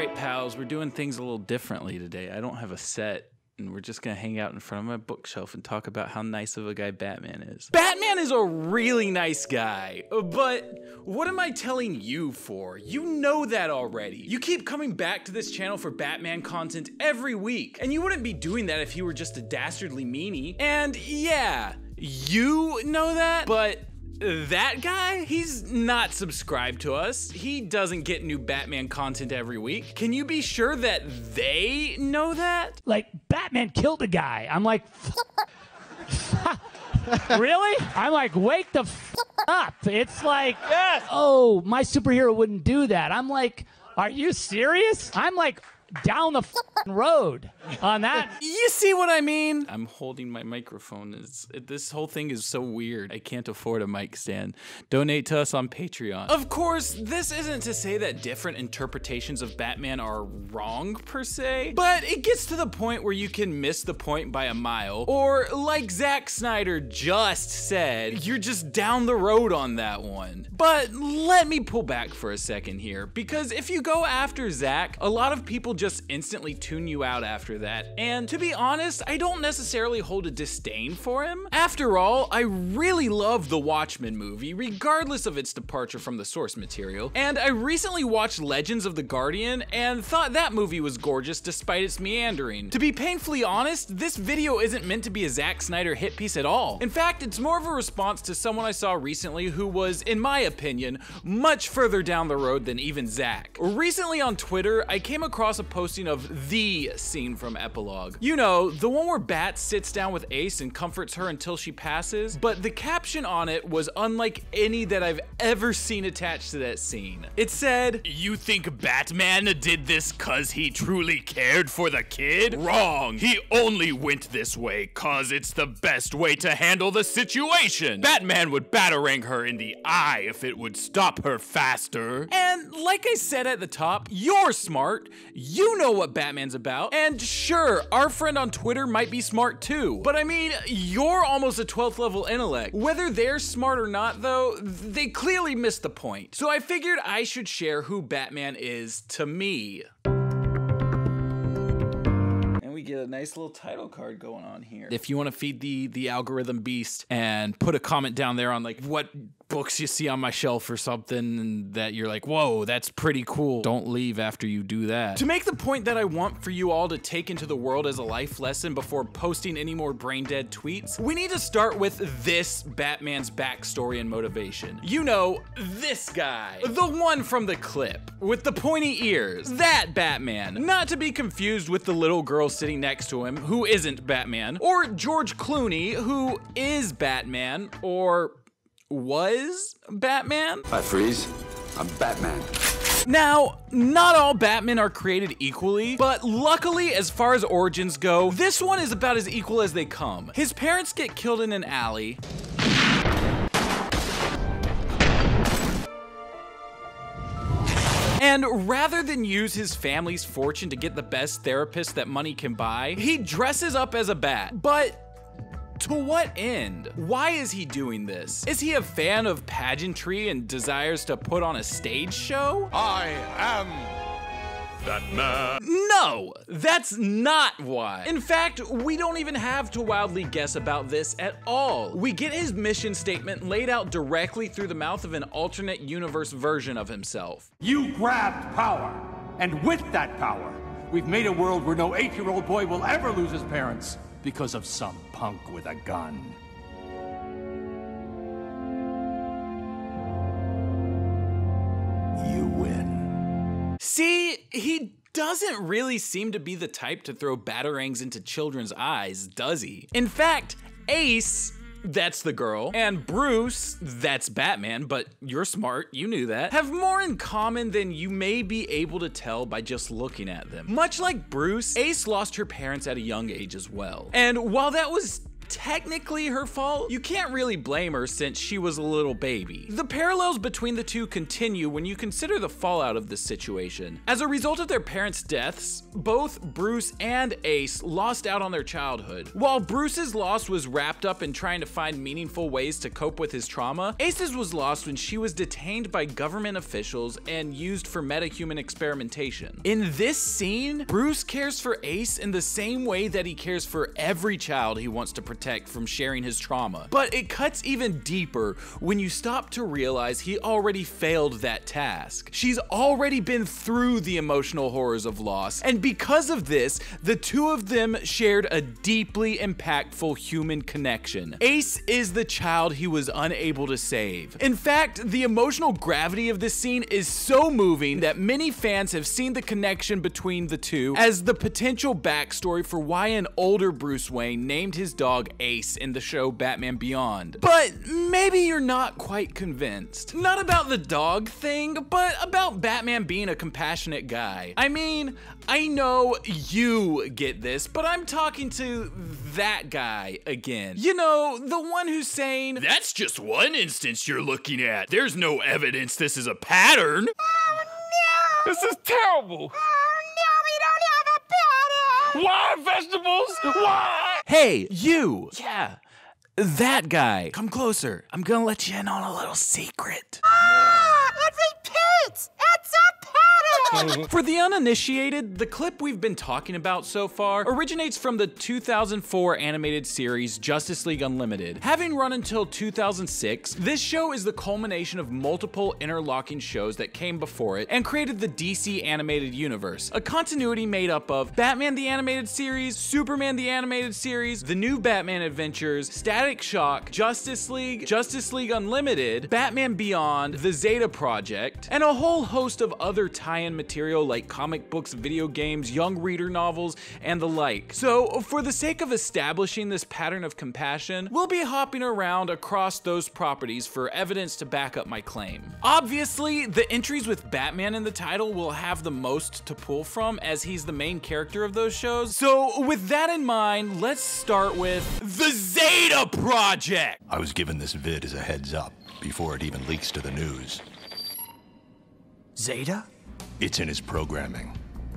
Alright pals, we're doing things a little differently today. I don't have a set, and we're just gonna hang out in front of my bookshelf and talk about how nice of a guy Batman is. Batman is a really nice guy, but what am I telling you for? You know that already. You keep coming back to this channel for Batman content every week, and you wouldn't be doing that if you were just a dastardly meanie. And yeah, you know that, but that guy, he's not subscribed to us. He doesn't get new Batman content every week. Can you be sure that they know that? Like, Batman killed a guy. I'm like, really? I'm like, wake the up. It's like, yes. Oh, my superhero wouldn't do that. I'm like, are you serious? I'm like, down the road on that. You see what I mean? I'm holding my microphone. This whole thing is so weird. I can't afford a mic stand. Donate to us on Patreon. Of course, this isn't to say that different interpretations of Batman are wrong per se, but it gets to the point where you can miss the point by a mile, or like Zack Snyder just said, you're just down the road on that one. But let me pull back for a second here, because if you go after Zack, a lot of people just instantly tune you out after that. And to be honest, I don't necessarily hold a disdain for him. After all, I really love the Watchmen movie, regardless of its departure from the source material. And I recently watched Legends of the Guardian and thought that movie was gorgeous despite its meandering. To be painfully honest, this video isn't meant to be a Zack Snyder hit piece at all. In fact, it's more of a response to someone I saw recently who was, in my opinion, much further down the road than even Zack. Recently on Twitter, I came across a posting of the scene from Epilogue. You know, the one where Bat sits down with Ace and comforts her until she passes, but the caption on it was unlike any that I've ever seen attached to that scene. It said, "You think Batman did this cause he truly cared for the kid? Wrong! He only went this way cause it's the best way to handle the situation. Batman would batarang her in the eye if it would stop her faster." And like I said at the top, you're smart. You know what Batman's about. And sure, our friend on Twitter might be smart too. But I mean, you're almost a 12th level intellect. Whether they're smart or not though, they clearly missed the point. So I figured I should share who Batman is to me. And we get a nice little title card going on here. If you want to feed the algorithm beast and put a comment down there on like what books you see on my shelf or something that you're like, whoa, that's pretty cool, don't leave after you do that. To make the point that I want for you all to take into the world as a life lesson before posting any more brain dead tweets, we need to start with this Batman's backstory and motivation. You know, this guy, the one from the clip with the pointy ears, that Batman, not to be confused with the little girl sitting next to him who isn't Batman, or George Clooney who is Batman, or was Batman? I freeze. I'm Batman. Now, not all Batmen are created equally, but luckily, as far as origins go, this one is about as equal as they come. His parents get killed in an alley. And rather than use his family's fortune to get the best therapist that money can buy, he dresses up as a bat. But to what end? Why is he doing this? Is he a fan of pageantry and desires to put on a stage show? I am Batman. No, that's not why. In fact, we don't even have to wildly guess about this at all. We get his mission statement laid out directly through the mouth of an alternate universe version of himself. You grabbed power, and with that power, we've made a world where no 8-year-old boy will ever lose his parents because of some punk with a gun. You win. See, he doesn't really seem to be the type to throw batarangs into children's eyes, does he? In fact, Ace, that's the girl, and Bruce, that's Batman, but you're smart, you knew that, have more in common than you may be able to tell by just looking at them. Much like Bruce, Ace lost her parents at a young age as well. And while that was technically her fault, you can't really blame her since she was a little baby. The parallels between the two continue when you consider the fallout of this situation. As a result of their parents' deaths, both Bruce and Ace lost out on their childhood. While Bruce's loss was wrapped up in trying to find meaningful ways to cope with his trauma, Ace's was lost when she was detained by government officials and used for metahuman experimentation. In this scene, Bruce cares for Ace in the same way that he cares for every child he wants to protect from sharing his trauma. But it cuts even deeper when you stop to realize he already failed that task. She's already been through the emotional horrors of loss, and because of this, the two of them shared a deeply impactful human connection. Ace is the child he was unable to save. In fact, the emotional gravity of this scene is so moving that many fans have seen the connection between the two as the potential backstory for why an older Bruce Wayne named his dog Ace in the show Batman Beyond. But maybe you're not quite convinced. Not about the dog thing, but about Batman being a compassionate guy. I mean, I know you get this, but I'm talking to that guy again. You know, the one who's saying, That's just one instance you're looking at. There's no evidence this is a pattern. Oh no! This is terrible. Oh no, we don't have a pattern! Why vegetables? Why? hey, you! Yeah, that guy. Come closer. I'm gonna let you in on a little secret. Ah, it repeats! It's a pattern! For the uninitiated, the clip we've been talking about so far originates from the 2004 animated series Justice League Unlimited. Having run until 2006, this show is the culmination of multiple interlocking shows that came before it and created the DC animated universe, a continuity made up of Batman the Animated Series, Superman the Animated Series, The New Batman Adventures, Static Shock, Justice League Unlimited, Batman Beyond, The Zeta Project, and a whole host of other tie-in material like comic books, video games, young reader novels, and the like. So, for the sake of establishing this pattern of compassion, we'll be hopping around across those properties for evidence to back up my claim. Obviously, the entries with Batman in the title will have the most to pull from as he's the main character of those shows. So, with that in mind, let's start with The Zeta Project! I was given this vid as a heads up before it even leaks to the news. Zeta? It's in his programming.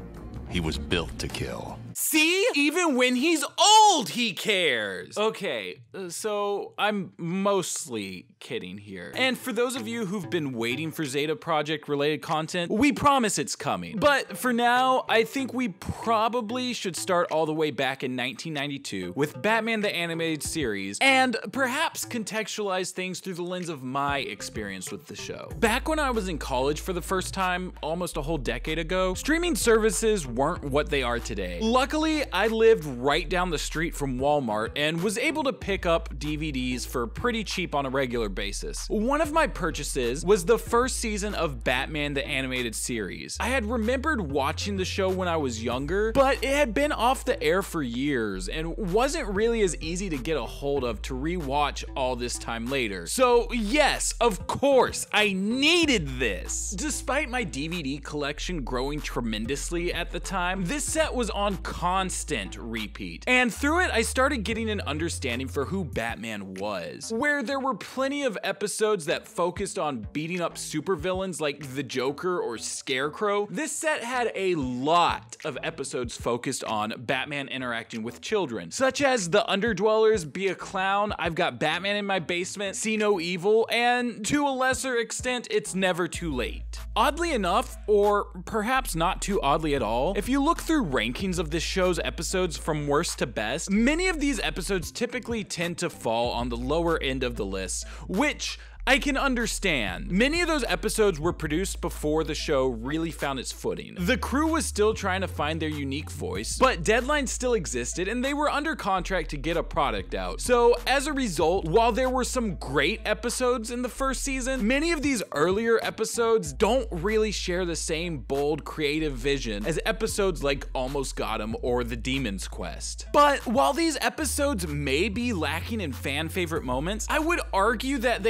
He was built to kill. See? Even when he's old, he cares! Okay, so I'm mostly kidding here. And for those of you who've been waiting for Zeta Project related content, we promise it's coming. But for now, I think we probably should start all the way back in 1992 with Batman the Animated Series and perhaps contextualize things through the lens of my experience with the show. Back when I was in college for the first time, almost a whole decade ago, streaming services weren't what they are today. Luckily, I lived right down the street from Walmart and was able to pick up DVDs for pretty cheap on a regular basis. One of my purchases was the first season of Batman the Animated Series. I had remembered watching the show when I was younger, but it had been off the air for years and wasn't really as easy to get a hold of to rewatch all this time later. So yes, of course, I needed this. Despite my DVD collection growing tremendously at the time, this set was on constant repeat. And through it, I started getting an understanding for who Batman was. Where there were plenty of episodes that focused on beating up supervillains like the Joker or Scarecrow, this set had a lot of episodes focused on Batman interacting with children, such as The Underdwellers, Be a Clown, I've Got Batman in My Basement, See No Evil, and to a lesser extent, It's Never Too Late. Oddly enough, or perhaps not too oddly at all, if you look through rankings of this show's episodes from worst to best, many of these episodes typically tend to fall on the lower end of the list, which I can understand. Many of those episodes were produced before the show really found its footing. The crew was still trying to find their unique voice, but deadlines still existed and they were under contract to get a product out. So as a result, while there were some great episodes in the first season, many of these earlier episodes don't really share the same bold creative vision as episodes like Almost Got 'Em or The Demon's Quest. But while these episodes may be lacking in fan favorite moments, I would argue that they hold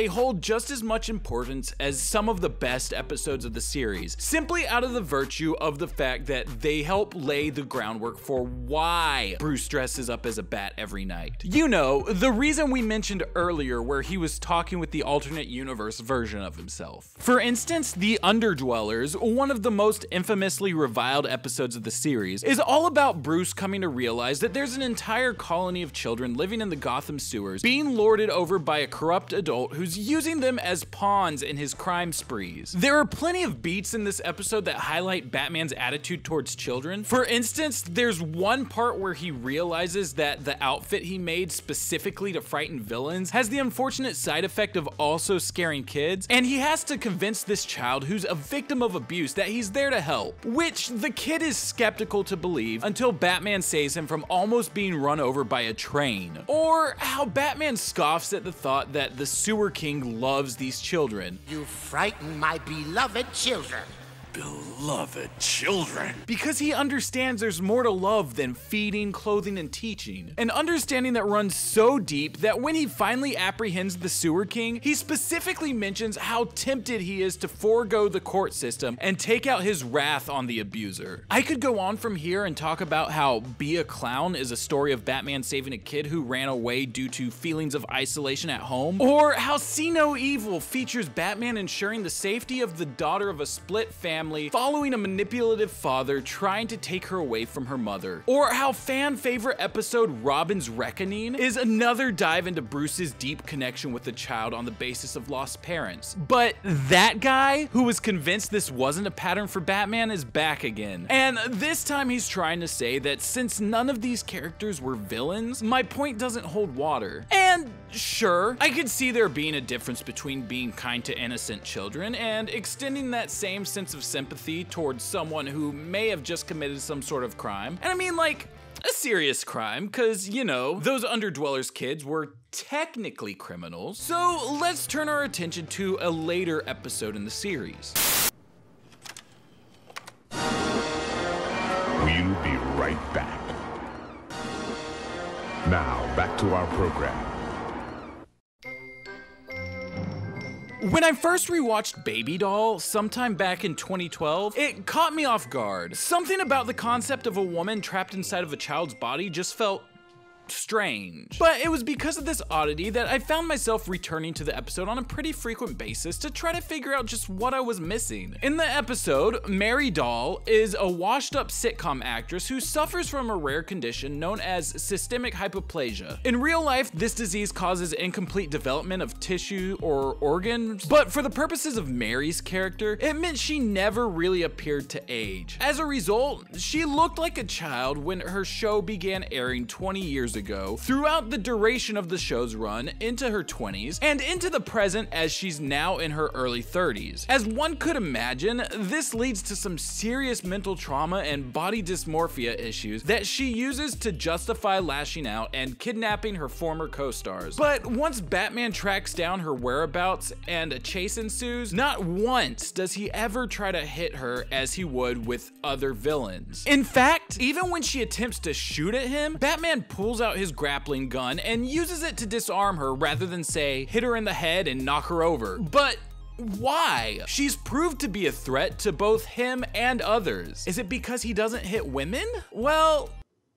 just as much importance as some of the best episodes of the series, simply out of the virtue of the fact that they help lay the groundwork for why Bruce dresses up as a bat every night. You know, the reason we mentioned earlier where he was talking with the alternate universe version of himself. For instance, the Underdwellers, one of the most infamously reviled episodes of the series, is all about Bruce coming to realize that there's an entire colony of children living in the Gotham sewers, being lorded over by a corrupt adult who's using them as pawns in his crime sprees. There are plenty of beats in this episode that highlight Batman's attitude towards children. For instance, there's one part where he realizes that the outfit he made specifically to frighten villains has the unfortunate side effect of also scaring kids, and he has to convince this child who's a victim of abuse that he's there to help, which the kid is skeptical to believe until Batman saves him from almost being run over by a train. Or how Batman scoffs at the thought that the Sewer King loves these children. You frighten my beloved children. Beloved children. Because he understands there's more to love than feeding, clothing, and teaching. An understanding that runs so deep that when he finally apprehends the Sewer King, he specifically mentions how tempted he is to forego the court system and take out his wrath on the abuser. I could go on from here and talk about how Be a Clown is a story of Batman saving a kid who ran away due to feelings of isolation at home, or how See No Evil features Batman ensuring the safety of the daughter of a split family following a manipulative father trying to take her away from her mother, or how fan favorite episode Robin's Reckoning is another dive into Bruce's deep connection with the child on the basis of lost parents. But that guy who was convinced this wasn't a pattern for Batman is back again, and this time he's trying to say that since none of these characters were villains, my point doesn't hold water. And sure, I could see there being a difference between being kind to innocent children and extending that same sense of sympathy towards someone who may have just committed some sort of crime. And I mean, like, a serious crime, because, you know, those Underdwellers kids were technically criminals. So let's turn our attention to a later episode in the series. We'll be right back. Now, back to our program. When I first rewatched Baby Doll sometime back in 2012, it caught me off guard. Something about the concept of a woman trapped inside of a child's body just felt strange. But it was because of this oddity that I found myself returning to the episode on a pretty frequent basis to try to figure out just what I was missing. In the episode, Mary Doll is a washed-up sitcom actress who suffers from a rare condition known as systemic hypoplasia. In real life, this disease causes incomplete development of tissue or organs, but for the purposes of Mary's character, it meant she never really appeared to age. As a result, she looked like a child when her show began airing 20 years ago, throughout the duration of the show's run, into her 20s, and into the present as she's now in her early 30s. As one could imagine, this leads to some serious mental trauma and body dysmorphia issues that she uses to justify lashing out and kidnapping her former co-stars. But once Batman tracks down her whereabouts and a chase ensues, not once does he ever try to hit her as he would with other villains. In fact, even when she attempts to shoot at him, Batman pulls out his grappling gun and uses it to disarm her rather than, say, hit her in the head and knock her over. But why? She's proved to be a threat to both him and others. Is it because he doesn't hit women? Well,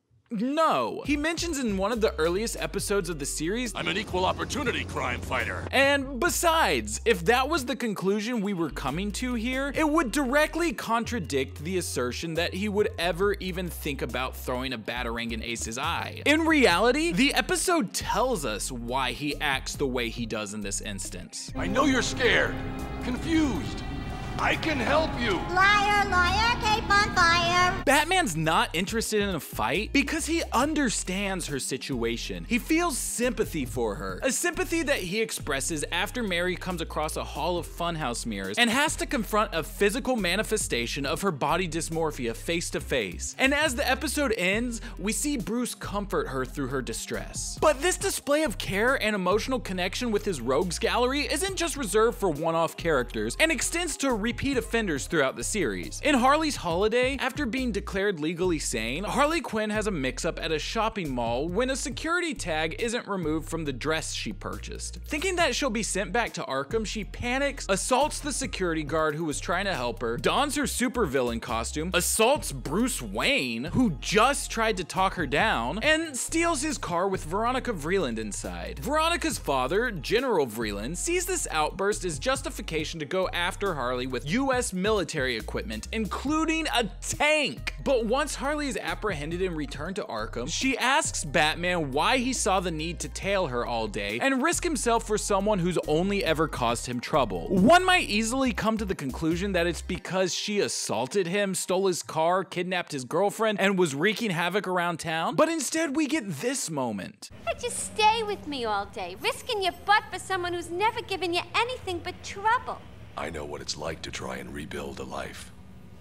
no. He mentions in one of the earliest episodes of the series, I'm an equal opportunity crime fighter. And besides, if that was the conclusion we were coming to here, it would directly contradict the assertion that he would ever even think about throwing a batarang in Ace's eye. In reality, the episode tells us why he acts the way he does in this instance. I know you're scared, confused. I can help you. Liar, liar, cape on fire. Batman's not interested in a fight because he understands her situation. He feels sympathy for her, a sympathy that he expresses after Mary comes across a hall of funhouse mirrors and has to confront a physical manifestation of her body dysmorphia face to face. And as the episode ends, we see Bruce comfort her through her distress. But this display of care and emotional connection with his rogues gallery isn't just reserved for one-off characters and extends to repeat offenders throughout the series. In Harley's Holiday, after being declared legally sane, Harley Quinn has a mix-up at a shopping mall when a security tag isn't removed from the dress she purchased. Thinking that she'll be sent back to Arkham, she panics, assaults the security guard who was trying to help her, dons her supervillain costume, assaults Bruce Wayne, who just tried to talk her down, and steals his car with Veronica Vreeland inside. Veronica's father, General Vreeland, sees this outburst as justification to go after Harley with US military equipment, including a tank. But once Harley is apprehended and returned to Arkham, she asks Batman why he saw the need to tail her all day and risk himself for someone who's only ever caused him trouble. One might easily come to the conclusion that it's because she assaulted him, stole his car, kidnapped his girlfriend, and was wreaking havoc around town, but instead we get this moment. Just stay with me all day, risking your butt for someone who's never given you anything but trouble. I know what it's like to try and rebuild a life.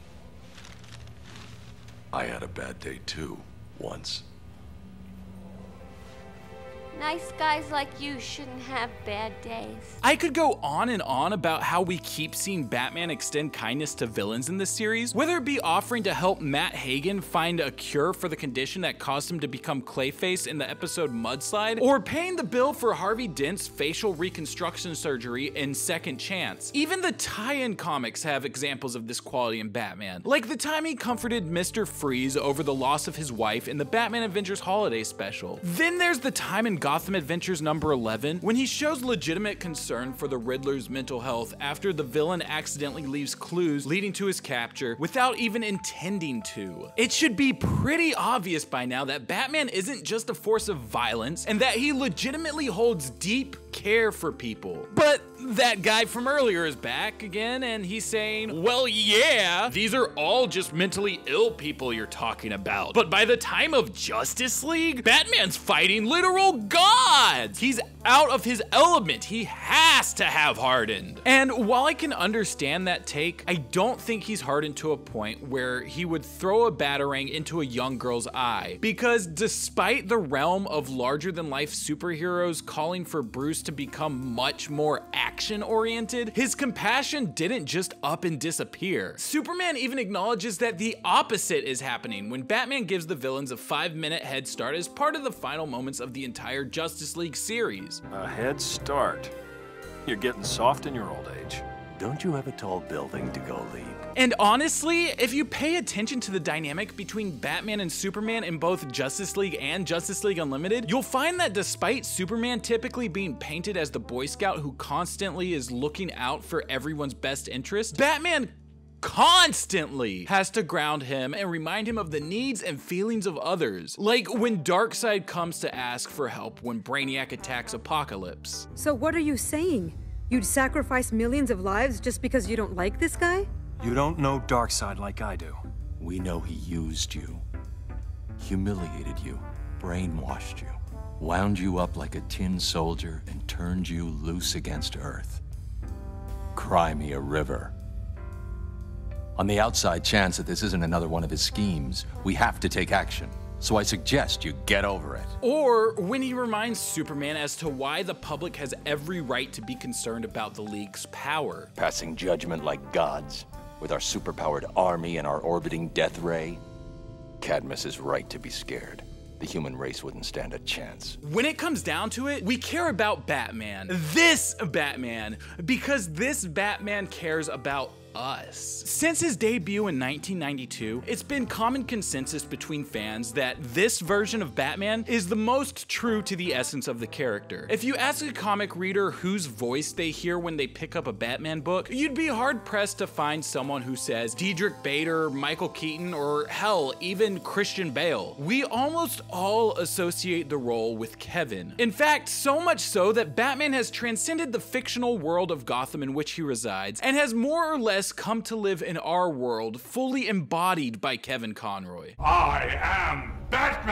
I had a bad day too, once. Nice guys like you shouldn't have bad days. I could go on and on about how we keep seeing Batman extend kindness to villains in this series, whether it be offering to help Matt Hagen find a cure for the condition that caused him to become Clayface in the episode Mudslide, or paying the bill for Harvey Dent's facial reconstruction surgery in Second Chance. Even the tie-in comics have examples of this quality in Batman, like the time he comforted Mr. Freeze over the loss of his wife in the Batman Avengers Holiday Special. Then there's the time in Gotham Adventures number 11, when he shows legitimate concern for the Riddler's mental health after the villain accidentally leaves clues leading to his capture without even intending to. It should be pretty obvious by now that Batman isn't just a force of violence and that he legitimately holds deep care for people. But that guy from earlier is back again, and he's saying, well, yeah, these are all just mentally ill people you're talking about. But by the time of Justice League, Batman's fighting literal gods. He's out of his element. He has to have hardened. And while I can understand that take, I don't think he's hardened to a point where he would throw a batarang into a young girl's eye. Because despite the realm of larger-than-life superheroes calling for Bruce to become much more action-oriented, his compassion didn't just up and disappear. Superman even acknowledges that the opposite is happening when Batman gives the villains a 5-minute head start as part of the final moments of the entire Justice League series. A head start? You're getting soft in your old age. Don't you have a tall building to go leap? And honestly, if you pay attention to the dynamic between Batman and Superman in both Justice League and Justice League Unlimited, you'll find that despite Superman typically being painted as the Boy Scout who constantly is looking out for everyone's best interest, Batman constantly has to ground him and remind him of the needs and feelings of others. Like when Darkseid comes to ask for help when Brainiac attacks Apocalypse. So what are you saying? You'd sacrifice millions of lives just because you don't like this guy? You don't know Darkseid like I do. We know he used you, humiliated you, brainwashed you, wound you up like a tin soldier, and turned you loose against Earth. Cry me a river. On the outside chance that this isn't another one of his schemes, we have to take action. So I suggest you get over it. Or when he reminds Superman as to why the public has every right to be concerned about the League's power. Passing judgment like gods, with our superpowered army and our orbiting death ray. Cadmus is right to be scared. The human race wouldn't stand a chance. When it comes down to it, we care about Batman. This Batman, because this Batman cares about us. Since his debut in 1992, it's been common consensus between fans that this version of Batman is the most true to the essence of the character. If you ask a comic reader whose voice they hear when they pick up a Batman book, you'd be hard-pressed to find someone who says Diedrich Bader, Michael Keaton, or hell, even Christian Bale. We almost all associate the role with Kevin. In fact, so much so that Batman has transcended the fictional world of Gotham in which he resides and has more or less come to live in our world, fully embodied by Kevin Conroy. I am Batman!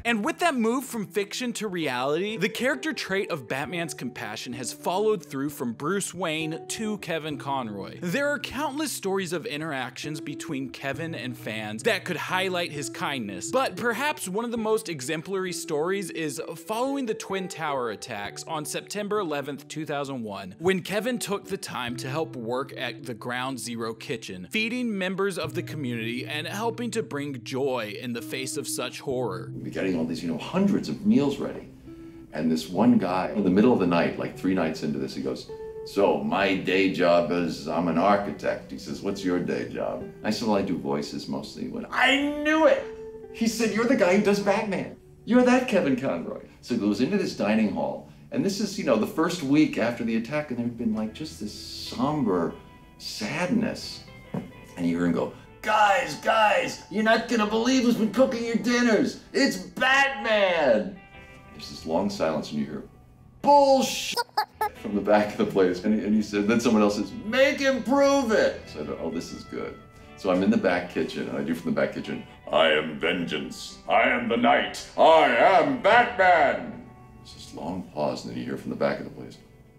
And with that move from fiction to reality, the character trait of Batman's compassion has followed through from Bruce Wayne to Kevin Conroy. There are countless stories of interactions between Kevin and fans that could highlight his kindness, but perhaps one of the most exemplary stories is following the Twin Tower attacks on September 11th, 2001, when Kevin took the time to help work at the Ground Zero kitchen, feeding members of the community and helping to bring joy in the face of such horror. We're getting all these, hundreds of meals ready. And this one guy, in the middle of the night, like 3 nights into this, he goes, "So my day job is I'm an architect." He says, "What's your day job?" I said, "Well, I do voices mostly." He went, "I knew it!" He said, "You're the guy who does Batman. You're that Kevin Conroy." So he goes into this dining hall, and this is, the first week after the attack, and there'd been like just this somber sadness. And you hear him go, Guys, you're not gonna believe who's been cooking your dinners. It's Batman!" There's this long silence, and you hear, "Bullshit!" from the back of the place. And he said, then someone else says, "Make him prove it!" So I thought, oh, this is good. So I'm in the back kitchen, and I do from the back kitchen, "I am vengeance. I am the night. I am Batman!" There's this long pause, and then you hear from the back of the place,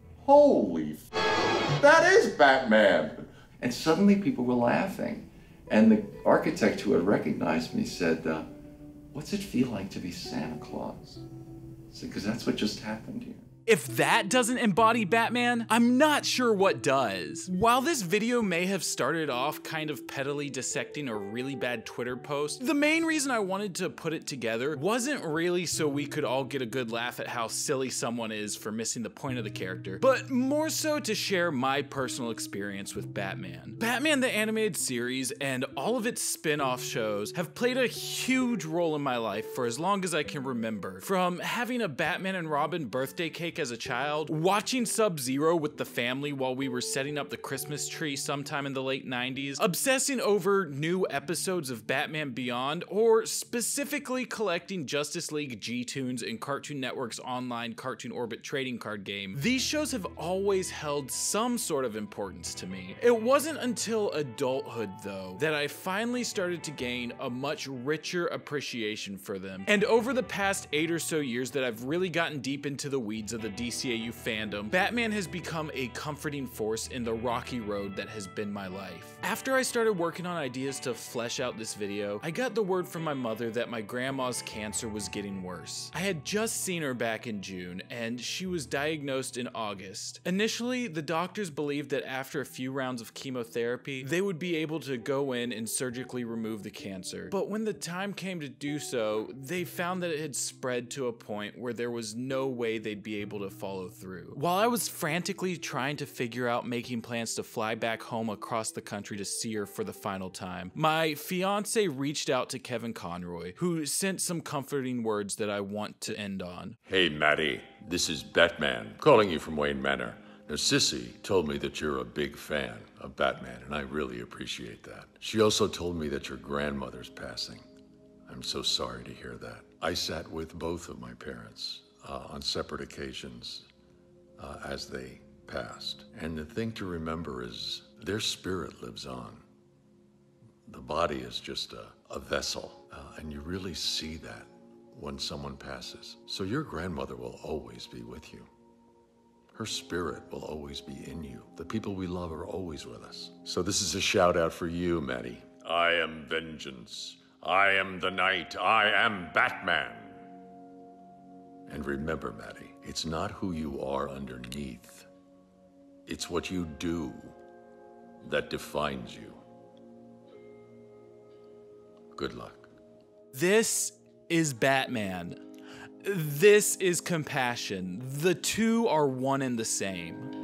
"Holy f***, that is Batman!" And suddenly people were laughing. And the architect who had recognized me said, "What's it feel like to be Santa Claus?" I said, "Because that's what just happened here." If that doesn't embody Batman, I'm not sure what does. While this video may have started off kind of pettily dissecting a really bad Twitter post, the main reason I wanted to put it together wasn't really so we could all get a good laugh at how silly someone is for missing the point of the character, but more so to share my personal experience with Batman. Batman the Animated Series and all of its spin-off shows have played a huge role in my life for as long as I can remember. From having a Batman and Robin birthday cake as a child, watching Sub-Zero with the family while we were setting up the Christmas tree sometime in the late 90s, obsessing over new episodes of Batman Beyond, or specifically collecting Justice League G-Tunes in Cartoon Network's online Cartoon Orbit trading card game. These shows have always held some sort of importance to me. It wasn't until adulthood, though, that I finally started to gain a much richer appreciation for them. And over the past 8 or so years that I've really gotten deep into the weeds of the DCAU fandom, Batman has become a comforting force in the rocky road that has been my life. After I started working on ideas to flesh out this video, I got the word from my mother that my grandma's cancer was getting worse. I had just seen her back in June, and she was diagnosed in August. Initially, the doctors believed that after a few rounds of chemotherapy, they would be able to go in and surgically remove the cancer. But when the time came to do so, they found that it had spread to a point where there was no way they'd be able to follow through. While I was frantically trying to figure out making plans to fly back home across the country to see her for the final time, my fiance reached out to Kevin Conroy, who sent some comforting words that I want to end on. "Hey, Maddie, this is Batman, calling you from Wayne Manor. Now, Sissy told me that you're a big fan of Batman, and I really appreciate that. She also told me that your grandmother's passing. I'm so sorry to hear that. I sat with both of my parents on separate occasions as they passed. And the thing to remember is their spirit lives on. The body is just a vessel, and you really see that when someone passes. So your grandmother will always be with you. Her spirit will always be in you. The people we love are always with us. So this is a shout out for you, Maddie. I am vengeance. I am the night. I am Batman. And remember, Maddie, it's not who you are underneath. It's what you do that defines you. Good luck. This is Batman. This is compassion. The two are one and the same.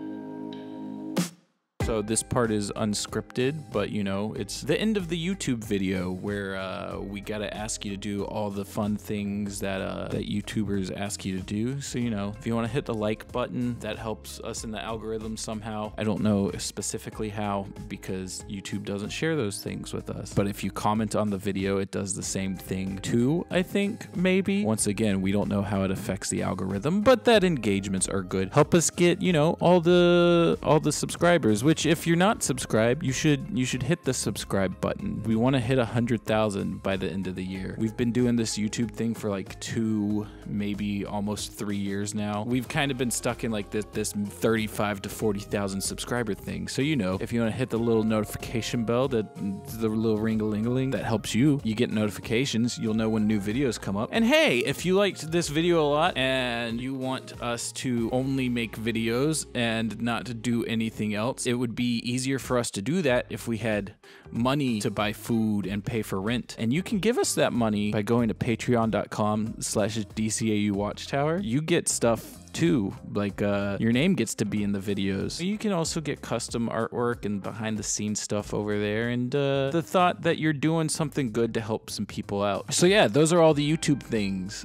So this part is unscripted, but it's the end of the YouTube video where we gotta ask you to do all the fun things that YouTubers ask you to do. So if you want to hit the like button, that helps us in the algorithm somehow. I don't know specifically how because YouTube doesn't share those things with us. But if you comment on the video, it does the same thing too, I think, maybe. Once again, we don't know how it affects the algorithm, but that engagements are good. Help us get, all the subscribers, which Which, if you're not subscribed, you should hit the subscribe button. We want to hit 100,000 by the end of the year. We've been doing this YouTube thing for like 2, maybe almost 3 years now. We've kind of been stuck in like this 35 to 40,000 subscriber thing. So if you want to hit the little notification bell, the little ring-a-ling-a-ling, that helps you. You get notifications. You'll know when new videos come up. And hey, if you liked this video a lot and you want us to only make videos and not to do anything else, it would be easier for us to do that if we had money to buy food and pay for rent. And you can give us that money by going to patreon.com/DCAU Watchtower. You get stuff too, like your name gets to be in the videos. You can also get custom artwork and behind the scenes stuff over there, and the thought that you're doing something good to help some people out. So yeah, those are all the YouTube things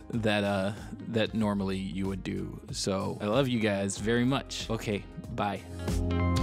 that normally you would do. So I love you guys very much. Okay, bye.